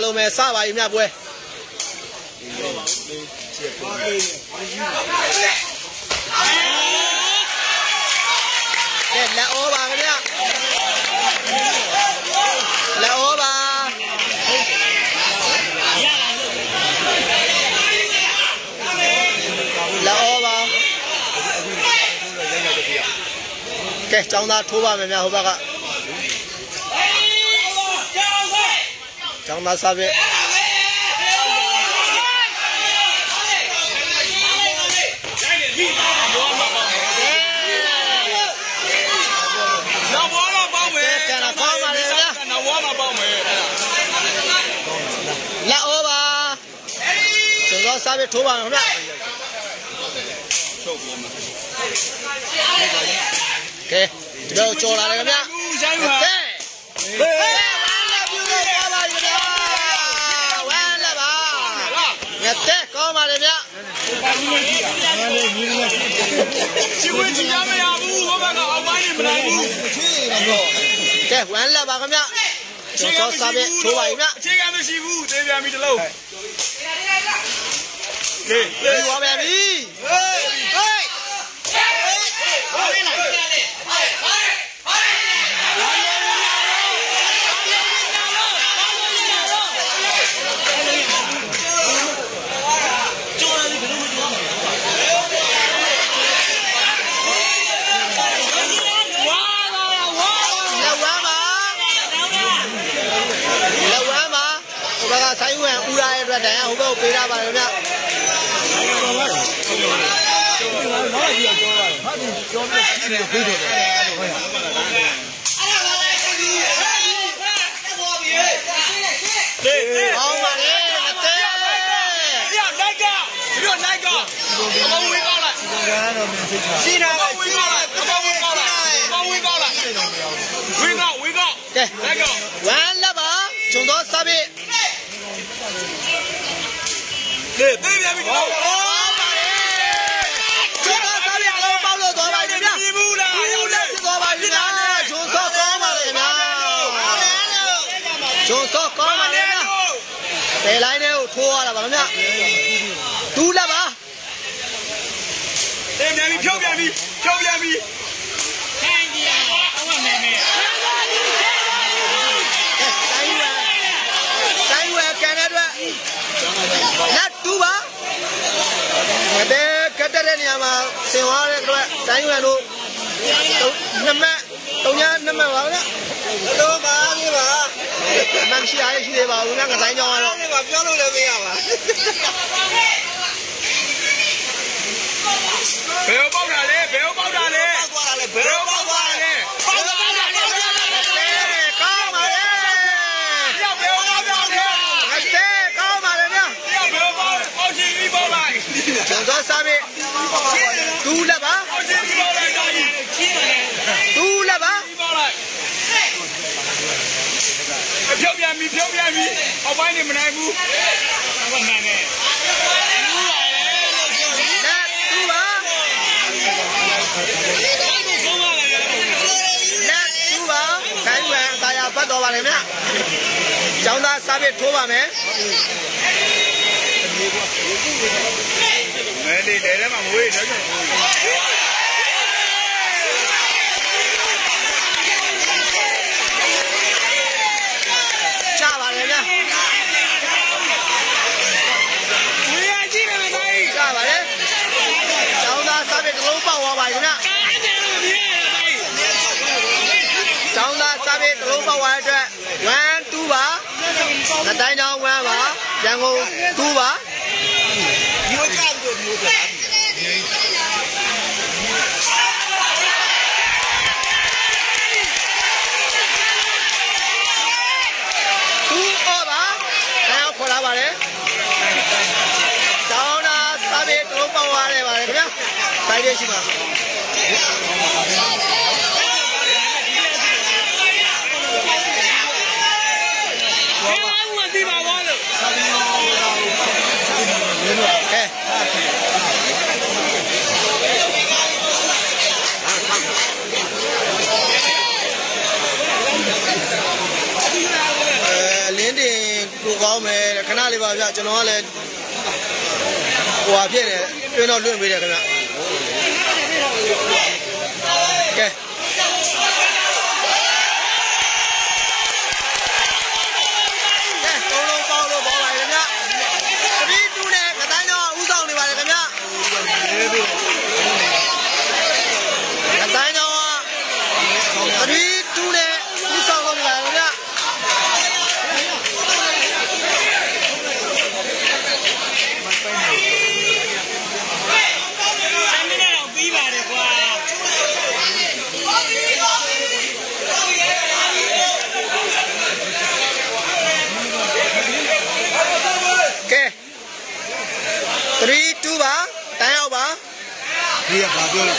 လုံးပဲစပါပြီမြတ်ပွဲကဲလက်ဩပါခင်ဗျလက်ဩပါလက်ဩပါကဲចောင်းသားထိုးပါမယ်များဟိုဘက်ကចောင်းသားစားပြီလက်ဩပါကျွန်တော်စားပြီးထိုးပါမယ်ခင်ဗျကဲဒီတော့ကြော်လာတယ်ခင်ဗျကဲဝမ်းလက်ပါငါတက်ကောင်းပါလေဗျချီဝင်းချီရမရဘူးဟိုဘက်ကအောက်ပိုင်းနေမနိုင်ဘူးကဲဝမ်းလက်ပါခင်ဗျကျွန်တော်စားပြီးထိုးပါပြီဗျအခြေခံမရှိဘူးသေးပြန်ပြီတလုံးကဲပြီးသွားပြန်ပြီဟေးဟေးဆိုင်ဝင်ဦးရရဲ့အတွက်တန်ရဟိုဘက်ကိုပေးရပါတယ်ဗျ好嘛嘞，对。呀，哪个？你说哪个？我围高了。现在围高了，围高了。围高。对，哪个？完了吧？中到啥呗？对，对面没高。好嘛嘞，中到啥呗？我包了多少钱？一亩了，多少钱？中少高嘛嘞？中少高嘛嘞？ไปไล่เนี่ยทั่วแล้วป่ะเนี่ยดูแล้วป่ะเต็มပြန်ပြီဖြုတ်ပြန်ပြီแข่งကြီးเอาว่าแม่ဆိုင်ဝဲကန်တဲ့အတွက်လက်တူပါတဲ့ကတ်တဲ့နေရာမှာဆင်သွားတဲ့အတွက်ဆိုင်ဝဲတို့နှစ်မှတ်2မှတ်ပါဗျာတော့ပါပြီပါမရှိရရှိသေးပါဘူးငါကတိုင်းကြောင်းကတော့ပြောလို့လည်းမရပါဘယ်ပေါက်တာလဲကောင်းပါလေကောင်းပါလေဘယ်ပေါက်ချင်ပြီးပေါက်လိုက်ကျွန်တော်စားပြီဒူးလက်ပါပေါက်ချင်ပြီးပေါက်လိုက်ဒူးလက်ပါပေါက်လိုက်ဖြုတ်ပြန်ပြီအောက်ပိုင်းနေမနိုင်ဘူးဘာမှမနိုင်နဲ့လက်တူပါဆိုင်ဝဲတာယာပတ်တော်ပါလေမြကျောင်းသားစားပြီးထိုးပါမယ်မဲလေးတဲထဲမှာမွေးတော့ချပါလေမြဝေးရကြည့်နေမယ်တိုင်းချပါလေကျောင်းသားစားပြီးတစ်လုံးပေါက်သွားပါခင်ဗျကျောင်းသားစားပြီးတစ်လုံးပေါက်သွားတဲ့အတွက်1 2ပါငတိုင်းတောင်း1ပါရန်ကုန်2ပါဒီလိုကြောက်လို့ဒီလိုပဲခေါ်လာပါလေကျောင်းသားစားပြီးတစ်လုံးပေါက်သွားတယ်ပါလေခင်ဗျဆိုင်ရရှိပါဒီမှာဝါလို့ကဲလင်းတင်ကိုကောင်းမယ်ခဏလေးပါဗျကျွန်တော်ကလည်းဟိုဟာဖြစ်နေတွင်းတော့လွင့်ပေးတယ်ခင်ဗျကဲဒီကဘာပြောလဲ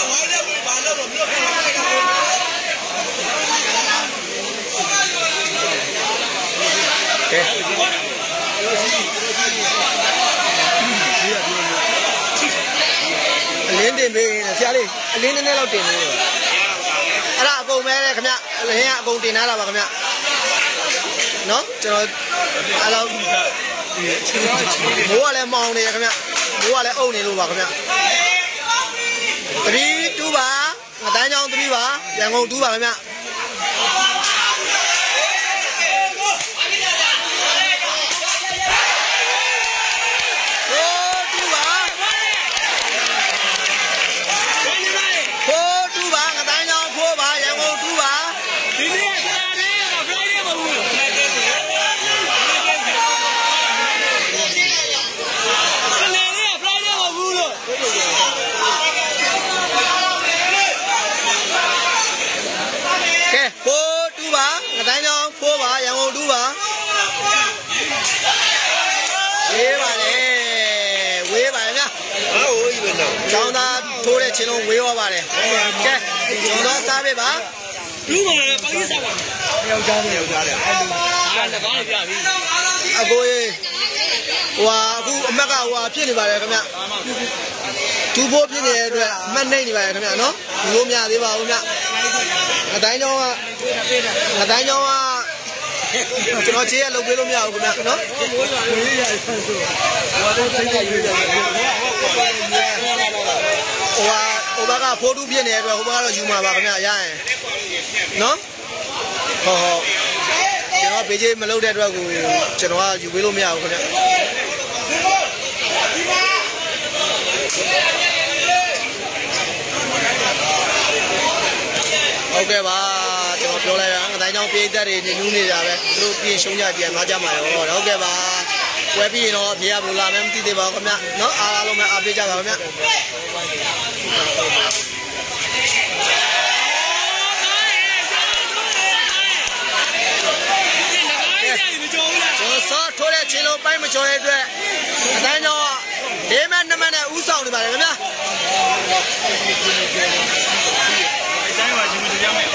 ကဲအလင်းတင်ပေးနေဆရာလေးအလင်းနည်းနည်းလောက်တင်ပေးတယ်အဲ့ဒါအကုန်ပဲခင်ဗျအလင်းကအကုန်တင်ထားတာပါခင်ဗျနော်ကျွန်တော်အဲ့လောက်မိုးကလည်းမောင်းနေတယ်ခင်ဗျမိုးကလည်းအုပ်နေလို့ပါခင်ဗျ3 2ပါငတိုင်းချောင်း3ပါရန်ကုန်2ပါခင်ဗျကျောင်းသားထိုးတဲ့ချင်းလုံးဝေးသွားပါတယ်ကဲကျွန်တော်စားပေးပါလူပါလေပါကြီးစားပါယောက်ျားတယ်အဲ့လိုအားတကောင်းပြပြီအကိုဟိုဟာအခုအမက်ကဟိုဟာဖြစ်နေပါတယ်ခင်ဗျဒူဖိုးဖြစ်နေတဲ့အတွက်အမက်နှိမ့်နေပါတယ်ခင်ဗျနော်ဒီလိုမရသေးပါဘူးဗျအတိုင်းကျောင်းကကျွန်တော်ခြေရလုပ်ပေးလို့မရဘူးခင်ဗျနော်ဟိုဘကဖိုးတူးပြည့်နေတဲ့အတွက်ဟိုဘကတော့ယူမှာပါခင်ဗျရရင်နော်ဟုတ်ကျွန်တော်ဘေးကြီးမလုပ်တဲ့အတွက်ကိုကျွန်တော်ကယူပေးလို့မရဘူးခင်ဗျဟုတ်ကဲ့ပါကျွန်တော်ပြောလိုက်တာငတိုင်းချောင်းပြည်သက်တွေညှူးနေကြပဲသူတို့ပြင်ရှုံးကြပြန်သွားကြမှာရောဟုတ်ကဲ့ပါဝယ်ပြီးရင်တော့ဖေးရဘလို့လာမယ်မသိသေးပါဘူးခင်ဗျနော်အားလုံးပဲအားပေးကြပါခင်ဗျကျွန်တော်ထိုးတဲ့ချင်းလုံးပိုင်းမချော်တဲ့အတွက်အတိုင်းတော့၄မှတ်2မှတ်နဲ့ဥဆောင်နေပါတယ်ခင်ဗျာအတိုင်းပါချင်းမကြမ်းမယ်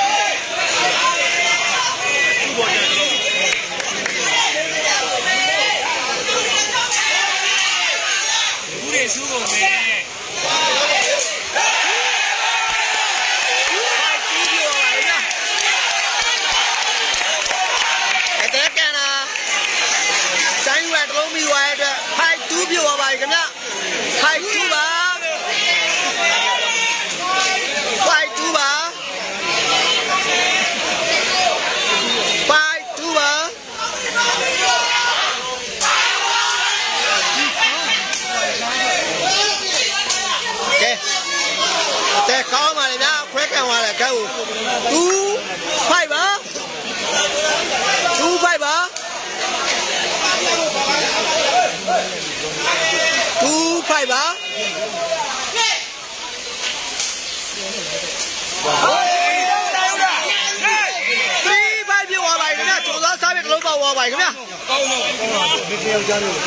ဘူးတွေစူးကုန်မယ်ပြသွားပါခင်ဗျ5 2ပါ5 2ပါ5 2ပါကဲတဲ့ကောင်းပါလေဗျာခွဲကန်သွားတယ်ကဲ2 5ပါ2 5ပါ2 5ပါ3 5ပြသွားပါခင်ဗျာကျော်သားစားပြီးကလုံးပေါက်သွားပါခင်ဗျာကောင်းတော့ဒီပြောကြလို့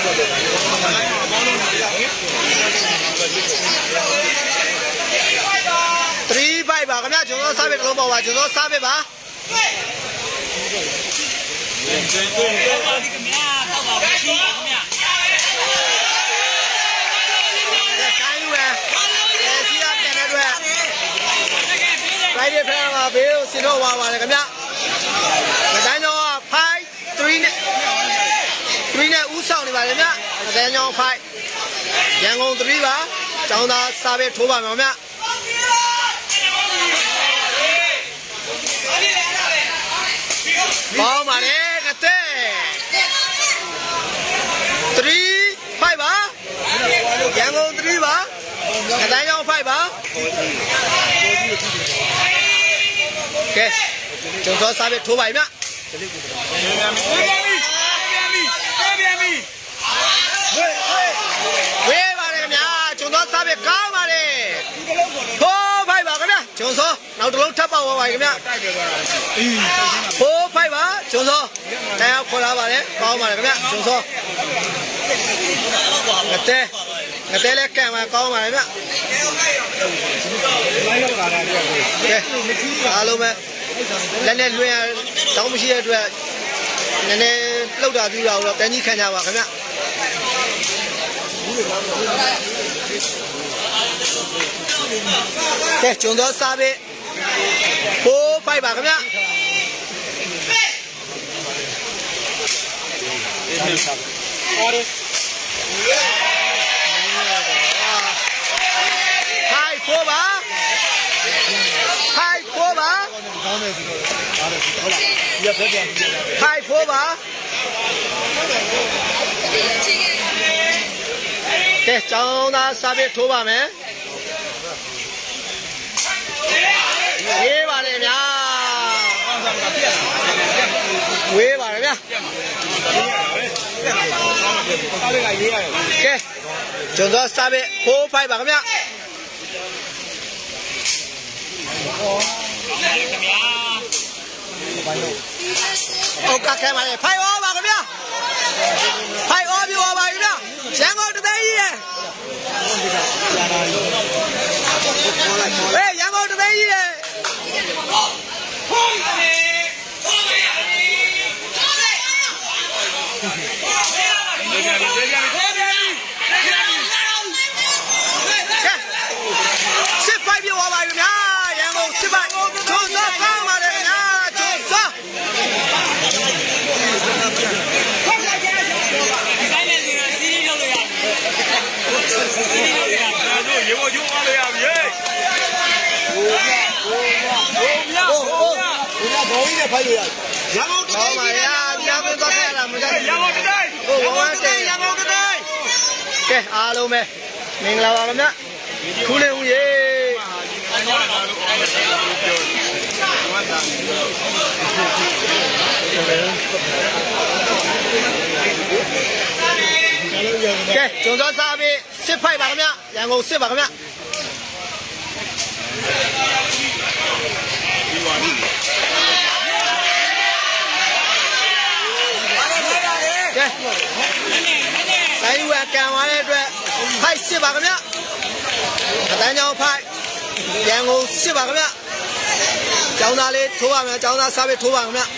3 5ပါခင်ဗျာကျော်သားစားပြီးကလုံးပေါက်ပါကျော်သားစားပြီးပါလိုက်တဲ့ဖက်မှာဘေးကိုစင်တော့ဝါပါတယ်ခင်ဗျာ။မတိုင်းတော့5 3နဲ့နေပါလေဗျအသေးချောင်းဖိုက်ရန်ကုန်3ပါကျောင်းသားစာပေထိုးပါမယ်ဗျပေါင်းပါလေကတဲ့3 5ပါရန်ကုန်3ပါအသေးချောင်းဖိုက်ပါကဲကျောင်းသားစာပေထိုးပါဗျဝေးပါတယ်ခင်ဗျာကျုံသောစားပဲကောင်းပါတယ်ဖိုးဖိုက်ပါခင်ဗျာကျုံသောနောက်တစ်လုံးထပ်ပေါက်ပါခင်ဗျာဖိုးဖိုက်ပါကျုံသောတရားခေါ်လာပါတယ်ကောင်းပါတယ်ခင်ဗျာကျုံသောငတဲလည်းကံပါကောင်းပါတယ်ဗျာကဲအားလုံးပဲလက်နဲ့လွှဲတောင်းမရှိတဲ့အတွက်နည်းနည်းလှုပ်တာပြတာတော့တန်းကြီးခံကြပါခင်ဗျကဲကျုံသောစားပဲဖိုးဖိုက်ပါခင်ဗျဖိုက်ဖိုးပါဖိုက်ဖိုးပါဖိုက်ဖိုးပါကဲကျောင်းသားစားပဲထိုးပါမယ်ဝေးပါတယ်ဗျာဝေးပါတယ်ဗျာကဲကျုံသောစားပဲဖိုးဖိုက်ပါခင်ဗျာဟုတ်ကဲ့ပါလေဖိုက်ဩပါခင်ဗျာဖိုက်ဩပြပါခင်ဗျာရန်ကုန်တသိန်းကြီးရဲ့ရန်ကုန်တသိန်းကြီးရဲ့စစ်ဖိုက်ပြပါပါခင်ဗျာရန်ကုန်စစ်ဖိုက်ကျုံသောကောင်းပါတယ်ခင်ဗျာကျုံသောရေဘောကျုံအားလို့ရပြီဘောင်းနဲ့ဖိုက်လို့ရရန်ကုန်တိုင်းပါဗျာညမသွားခဲ့တာမကြိုက်ရန်ကုန်တိုင်းဟိုဝမ်းတဲ့ရန်ကုန်တိုင်းကဲအားလုံးပဲမင်္ဂလာပါခင်ဗျာခုလေးဦးရေကဲကျုံသောစားပြီးစစ်ဖိုက်ပါခင်ဗျာရန်ကုန်စစ်ပါခင်ဗျာကဲဆိုင်ဝယ်ကံသွားတဲ့အတွက်ဖိုက်စစ်ပါခင်ဗျာအတန်းချောင်းဖိုက်ရန်ကုန်စစ်ပါခင်ဗျာကျောင်းသားလေးထိုးပါမယ်ကျောင်းသားစားပြီးထိုးပါခင်ဗျာ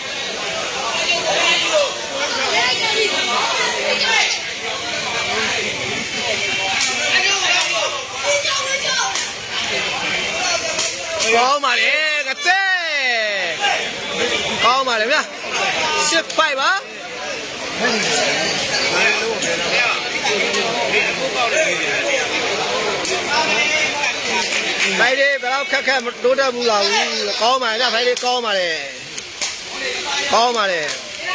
ကောင်းပါလေကတဲ့ကောင်းပါလေဗျာစစ်ဖိုက်ပါဖိုက်လေးဘယ်တော့ခက်တိုးတက်ဘူးလားကောင်းပါလေဗျာဖိုက်လေးကောင်းပါလေကောင်းပါလေ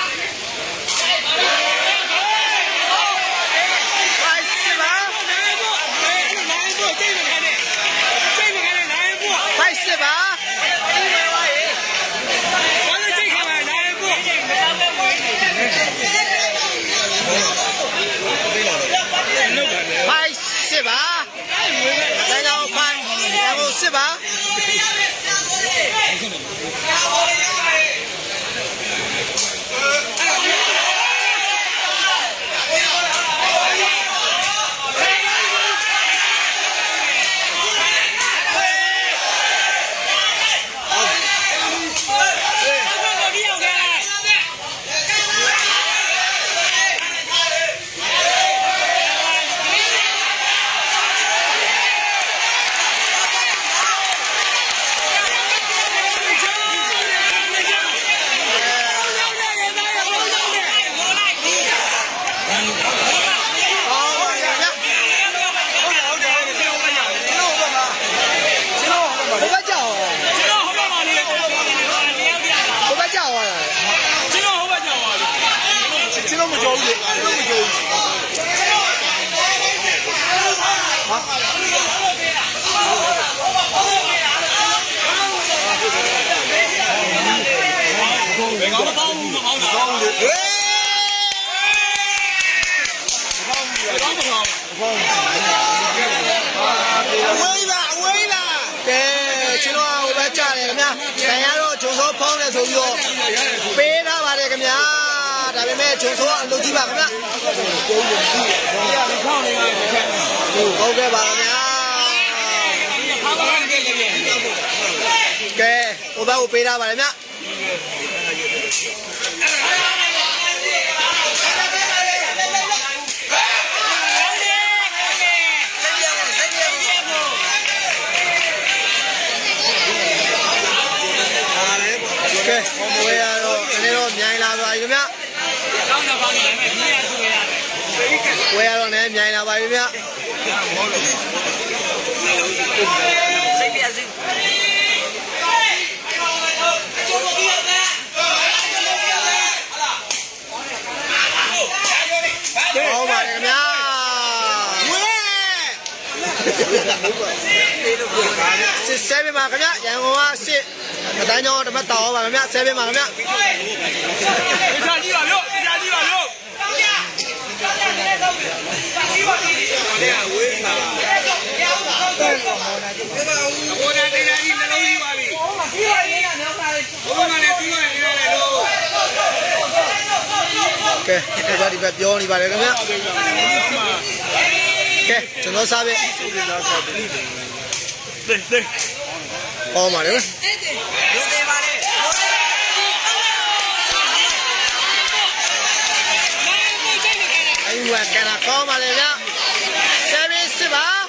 စစ်ပါချင်းတော့မကြောက်ဘူးချင်းတော့မကြောက်ဘူးဟာဘယ်ကောင်မကောင်းဘူးမကောင်းတာကောင်းတယ်ဟေးမကောင်းဘူးမကောင်းဘူးဝေးပါကဲကျွန်တော်ဟိုဘက်ကြတယ်ခင်ဗျာဆိုင်ရတော့ဂျုံစောဖောင်းတယ်ဆိုပြီးတော့ပေးထားပါတယ်ခင်ဗျာဒါပေမဲ့ဂျုံစောအလုပ်ကြီးပါခင်ဗျာဟုတ်ကဲ့ပါခင်ဗျာကဲဟိုဘက်ကိုပေးထားပါတယ်ခင်ဗျာကဲဝေးရတော့ဒီနေ့တော့မြိုင်လာပါပြီခင်ဗျတောင်းတော့ကောင်းတယ်မဲ့ကြီးရဆိုရတယ်ဝေးရတော့လည်းမြိုင်လာပါပြီခင်ဗျစိတ်ပြစီဟောပါခင်ဗျာဝေးစစ်ဆဲပြပါခင်ဗျရန်ကုန်ကစစ်အတိုင်းတော့တပတ်တောင်းပါခင်ဗျဆဲပြပါခင်ဗျတရားကြီးပါလို့ဝေးပါဘုရားတရားကြီးနှလုံးကြီးပါပြီဟောမှာပြီးပါလေကမြောက်ပါလေဘုရားလည်းပြီးပါနေတယ်လို့ကဲဒီဘက်ပြောနေပါတယ်ခင်ဗျကဲကျွန်တော်စားပဲဟောမှာလေအဲ့ဝကနာကောင်းပါလေဗျာ service ပါဒါ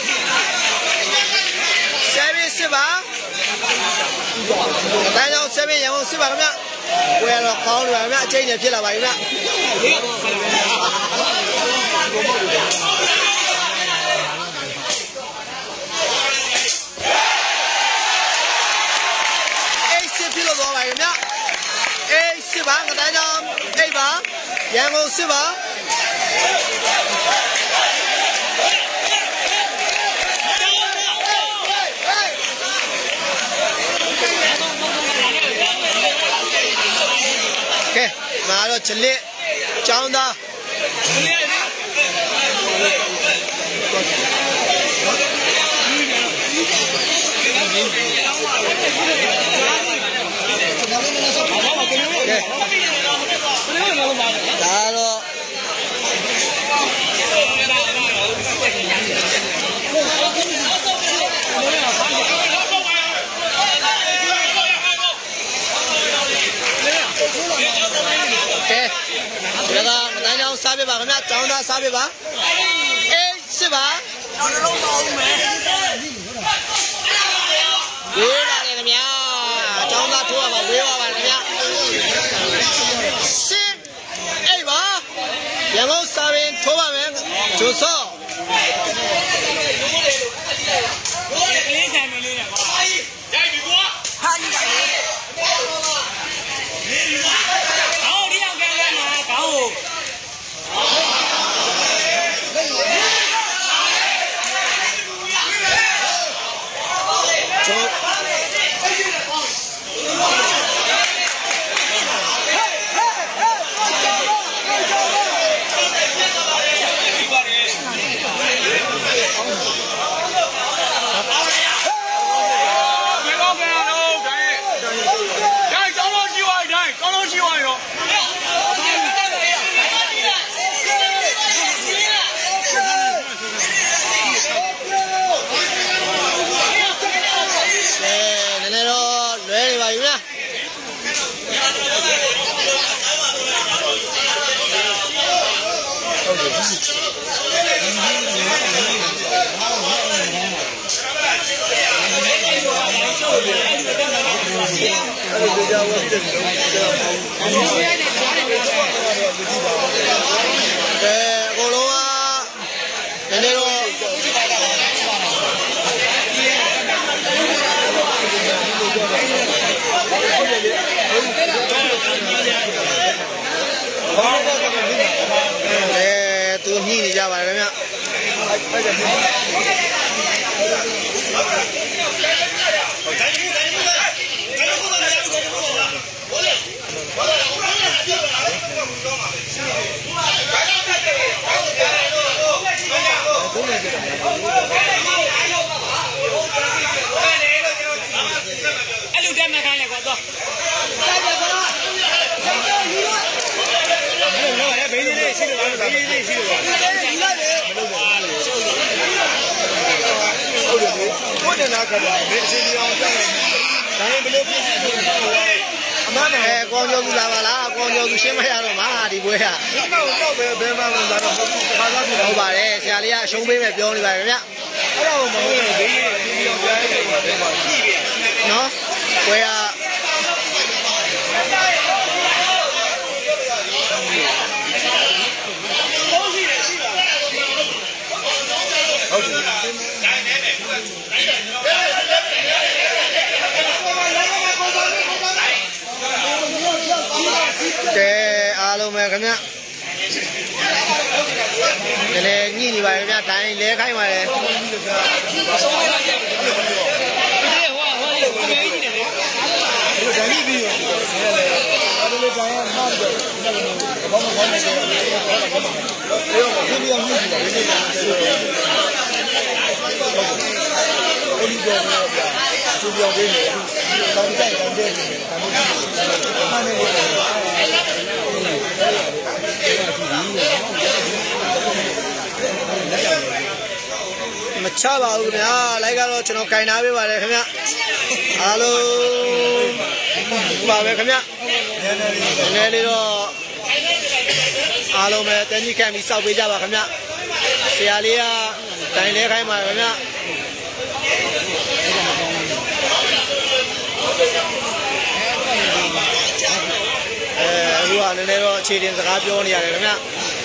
ကြောင့်7ရန်ကုန်စစ်ပါခင်ဗျဝယ်တော့ကောင်းတယ်ဗျာအချိန်နဲ့ဖြစ်လာပါပြီဗျာဖြစ်လို့သွားပါခင်ဗျစစ်ပါငတိုင်းကြောင့်8ပါရန်ကုန်စစ်ပါကဲမာတော့ချလစ်ចောင်းသားဒါတော့ဒါကမတိုင်းအောင်စားပြပါခင်ဗျចောင်းသားစားပြပါအေးစစ်ပါတော့လုံးမအောင်မယ်ဝေးလာတယ်ခင်ဗျာចောင်းသားထိုးရမှာဝေးပါပါခင်ဗျာစစ်အေးပါရန်ကုန်စားရင်ထိုးပါမယ်ဂျိုစောကလေးဆိုင်မလေးနဲ့ကွာရိုက်ပြီကွာဟာကြီးပါလေအော်ဒီအောင်ကဲလဲမှာကောင်းဟုတ် Hãy subscribe cho kênh Ghiền Mì Gõ để không bỏ lỡ တို့ညှိနေကြပါတယ်ခင်ဗျအဲ့လိုတက်မှခိုင်းရကွာတော့ဘေးလေးရှိလို့ပါဘေးလေးရှိလို့ပါဟုတ်တယ်ဘုရားနာကတော့ဘေးအစီအအောင်ကြောက်တယ်ဒါရင်ဘယ်လိုဖြစ်ဖြစ်အမှန်နဲ့ကောင်းကျိုးသူလာပါလားကောင်းကျိုးသူရှင်းမရတော့မှာဒီပွဲကဒီတော့ပဲဘယ်မှမလာတော့ဘူးတခါသားဖြစ်ဟုတ်ပါတယ်ဆရာလေးကအရှုံးပေးမယ်ပြောနေပါတယ်ခင်ဗျအဲ့ဒါကိုမဟုတ်ဘူးဘေးလေးအစီအအောင်ကြားရတယ်ပါနော်ပွဲကအားလုံးပဲခင်ဗျဒီလေညှိနေပါခင်ဗျဒိုင်းလဲခိုင်းပါတယ်ဒီဟိုဟိုအမေကြီးနေတယ်ဒီဒိုင်းပြီးရောအဲ့ဒါလေဒိုင်းကမှားတယ်ဘာမှမဟုတ်ဘူးဒီလိုမျိုးကြီးတယ်ဒီလိုမျိုးသူပြောပေးတယ်တောင်းတိုက်တောင်းတယ်ဒါမျိုးမှန်တယ်မချပါဘူးခင်ဗျာလိုက်ကတော့ကျွန်တော်ကင်ထားပေးပါတယ်ခင်ဗျအားလုံးပါပဲခင်ဗျနည်းနည်းလေးတော့အားလုံးပဲတန်းကြီးခံပြီးစောက်ပေးကြပါခင်ဗျဆရာလေးကတိုင်လဲခိုင်းပါခင်ဗျအခုကနည်းနည်းတော့အခြေတင်စကားပြောနေရတယ်ခင်ဗျ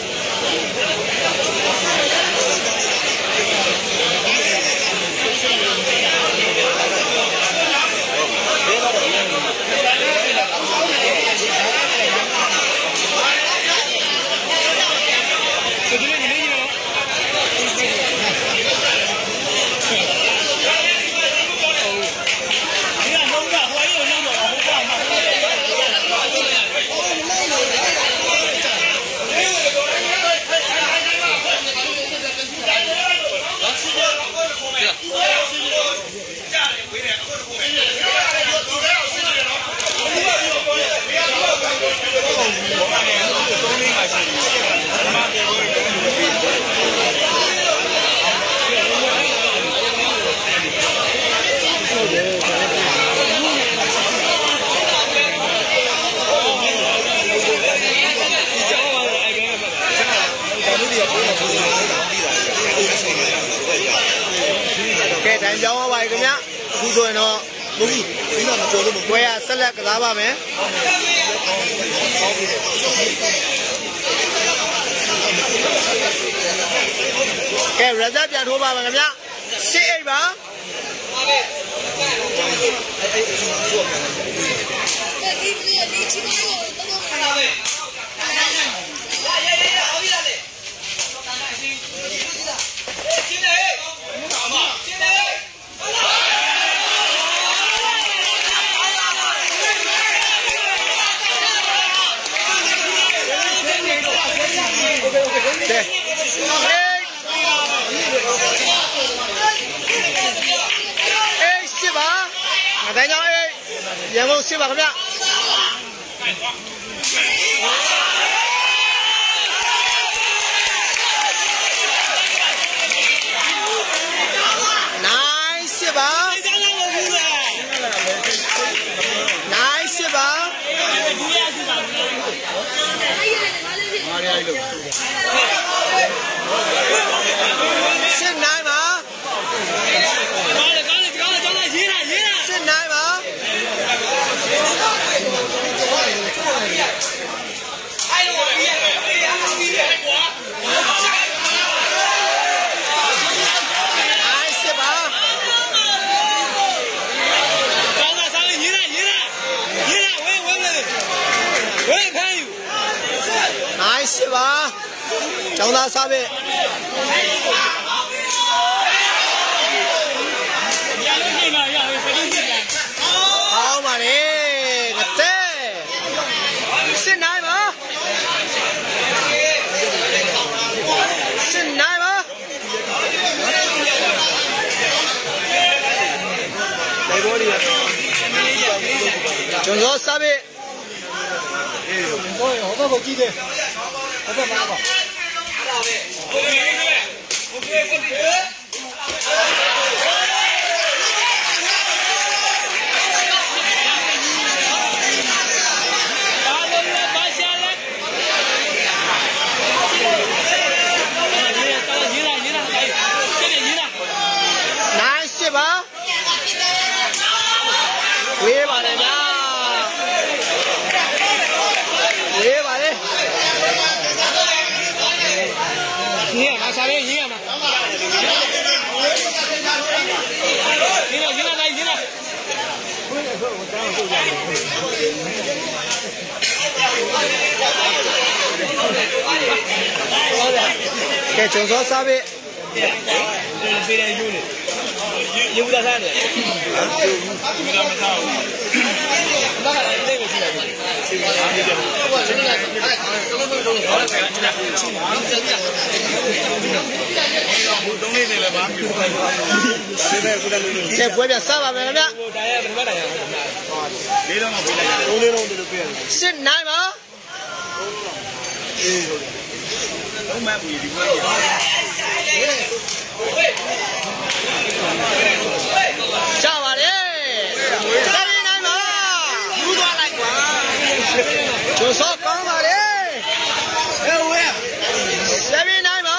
ကဲတိုင်ပြောင်းပါခင်ဗျအခုဆိုရင်တော့မဟုတ်ဘူးဒီတော့မပြောလို့မပွဲရဆက်လက်ကစားပါမယ်ကဲရဇက်ပြန်ထိုးပါမယ်ခင်ဗျ8-8ပါ大家哎，阳光7把怎么样？nice 吧 ，nice 吧。是奶吗？是奶吗？nice 吧。nice 吧。 ကျောင်းသားစားပဲ好嘛嘞，个仔，是奶吗？是奶吗？就说啥呗？ 好多个鸡的，好多八个。 吧，喂吧嘞呀，喂吧嘞， 你看嘛，啥嘞？你看嘛，赢了。 给中超啥呗？ 你不打啥的？ 这不边啥吧？没了。是奶吗？下吧嘞，啥人奶吗？有多来过？就说刚吧嘞。啥人奶吗？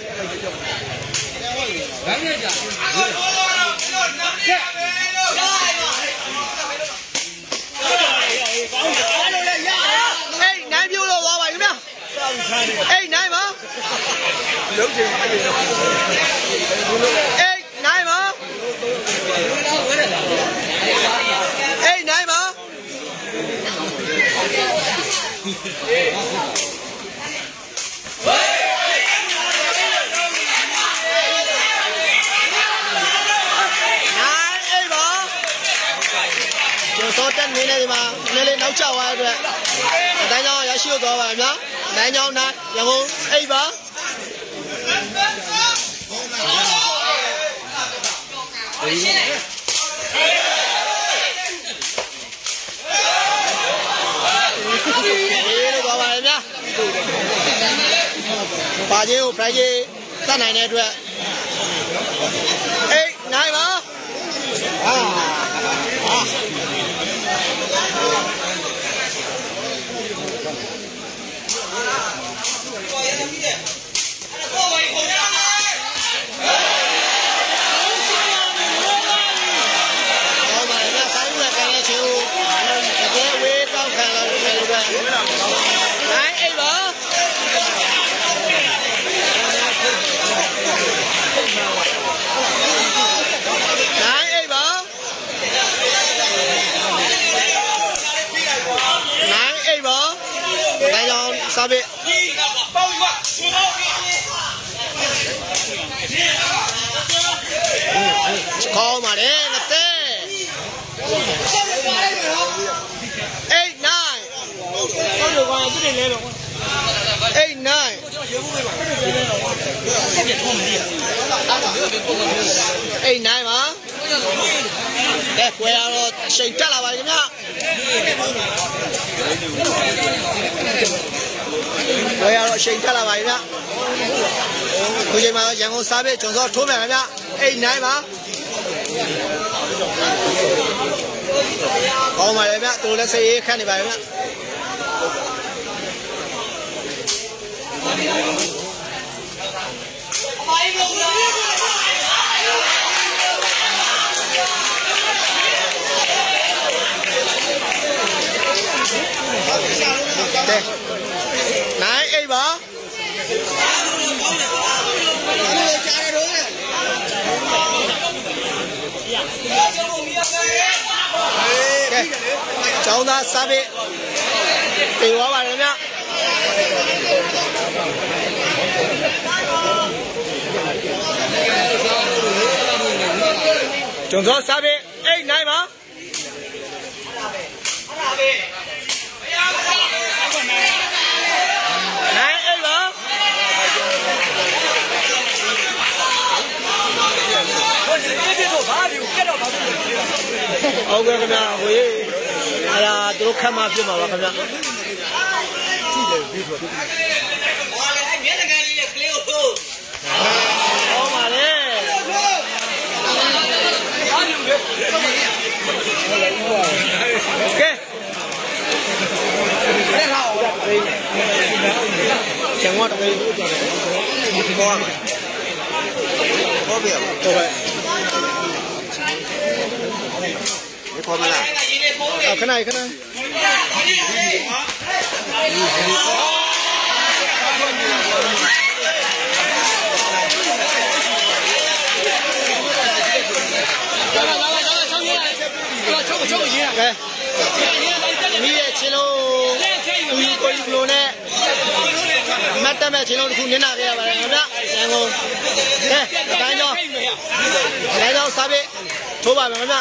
哎，奶表了娃娃有没有？哎，奶吗？哎，奶吗？哎，奶吗？số trên này này mà nên lên nấu cháo à rồi, đại nhau giá siêu to vậy nhá, đại nhau này, nhà ngon, ấy bả, đi vào vậy nhá, bao nhiêu phải gì, ta này này rồi, ấy này mà, sao vậy? Call mà đấy, là tê. 8, 9. 8, 9. Ê, này mà. Để quay rồi, xinh chắc là vậy nhá. Quay rồi, xinh chắc là vậy nhá. Bây giờ mà chẳng có sao biết, chúng tôi thú mẹ nhá. Ê, này mà. Còn mà đấy nhá, tôi đã xây khăn đi vậy nhá. Đây. Này, ấy bà. Đây. Cháu ta sao bị. Tỷ quá bà nhá. Chúng tôi sao biết? Ê, này mà. Này, ê mà. Ok, các bạn, với là tôi khám phá phía mà các bạn. Ô mà đấy. Ok. Chẳng ngon đây. Có việc. Ok. Cái con là. Cái này. Okay. Mì chế lô, tùy lô nè. Mắt ta mẹ chế lô cũng như nào vậy bạn em ạ? Em không. Đây, cái đó sao vậy? Thua bạn em ạ.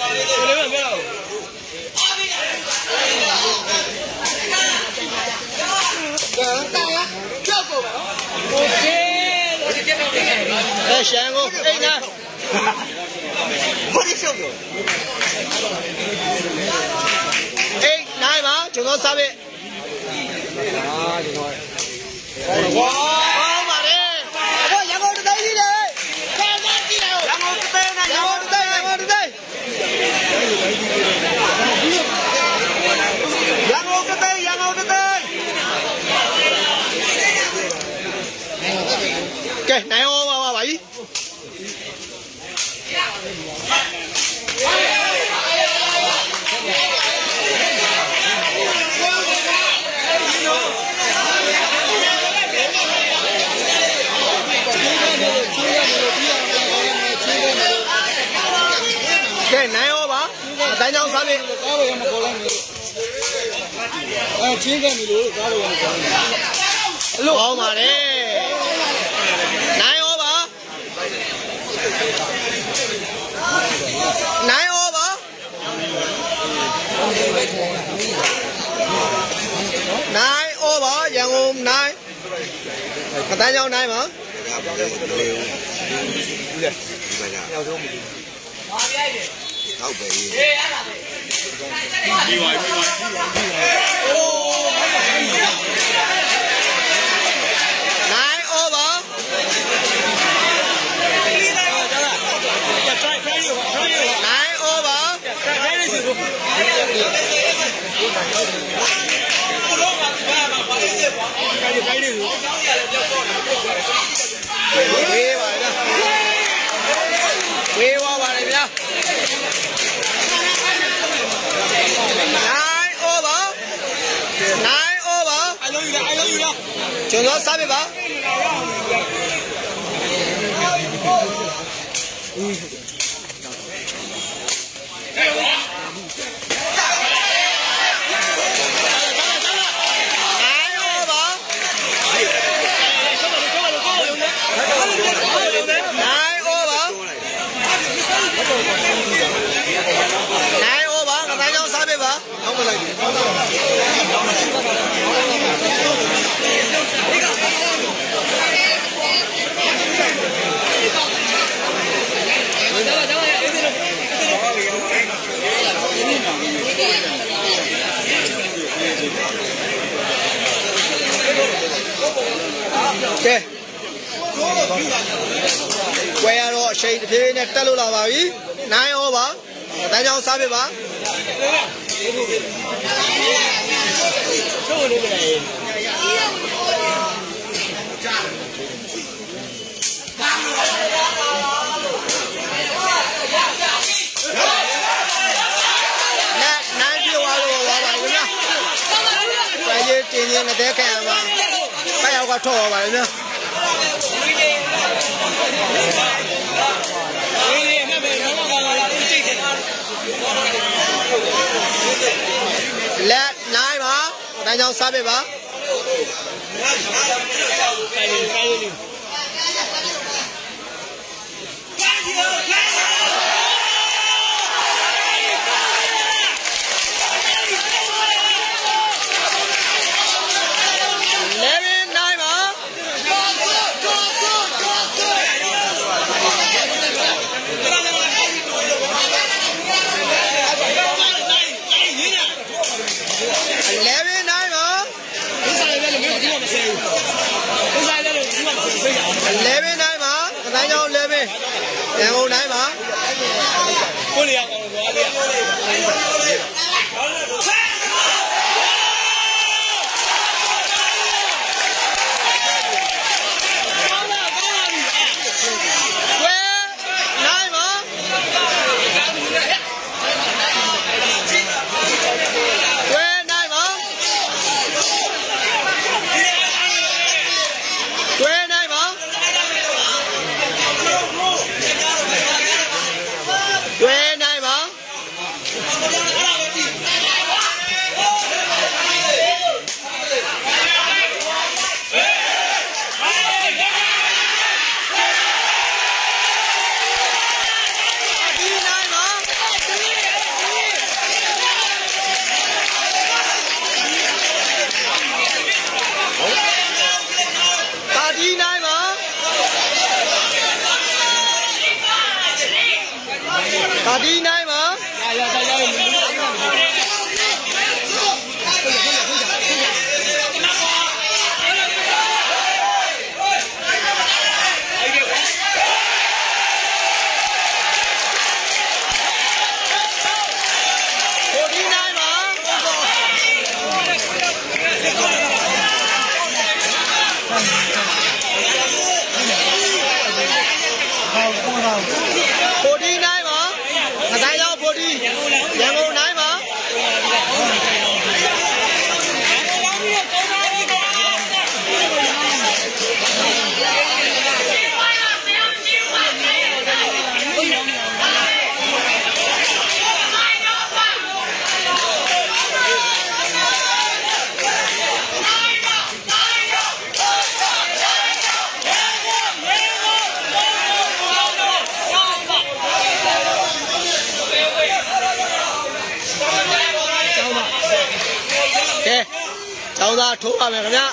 Đây, xem không? Đây nha. Ê, này mà, chúng nó sao vậy? Wow, mà đi. Ôi, nhà con đi đây đi đây. Nhà con đi đâu? Nhà con đi đây này. Nhà con đi đây. Nhà con đi đây. Ok, này ô vào bảy. Okay, này ô bà. Đánh nhau sao đi? Chiến cái gì luôn, cá luôn. Lô mà đi. Này ô bà. Này ô bà. Này ô bà, dạng ôm này. Đánh nhau này mà. Đâu bị. Này ô bà. Này ô bà. Quê bà đó. Quê qua bà này nha. Này ô bà. Này ô bà. I love you. Chúng nó sao vậy bà? Này ô bà, người ta nhau sao vậy bà? Không phải là gì. Ok. Quay rồi, xây thì này ta lưu là bà ý. Này ô bà. Tại sao sao vậy bà? Nãy chưa qua luôn bà vậy nhá. Bây giờ tiền nhiên là thế cái mà. Bây giờ có thua bà nhá. Lẹ nãy mà tại sao sao vậy bà? တိုင်းကျောင်းလဲမင်းရန်ကုန်တိုင်းမှာကိုလျာကောင်းသွားတယ်ပါတီနိုင်မှာရန်ကုန်တိုင်းမှာကျောင်းသားထိုးပါမယ်ခင်ဗျာ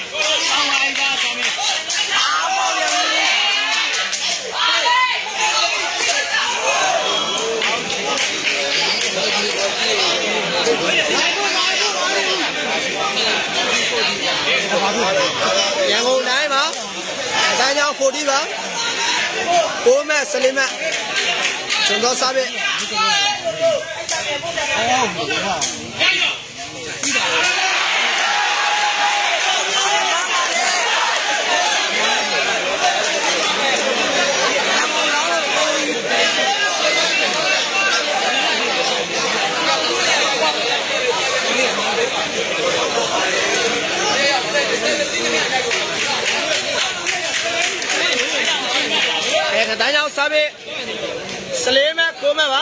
ရန်ကုန်တိုင်းမှာအတိုင်းကျောင်း40ပါ9မှတ်14မှတ်ကျွန်တော်စားပြီတိုင်းကျောင်းစားပြီ14မှတ်9မှတ်ပါ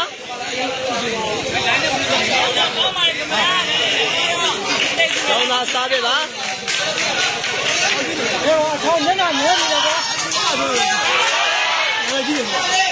ကျောင်းသားစားပြီပါဟောထောင်းမျက်နှာငဲနေတယ်ကွာအဲ့ဒါကြည့်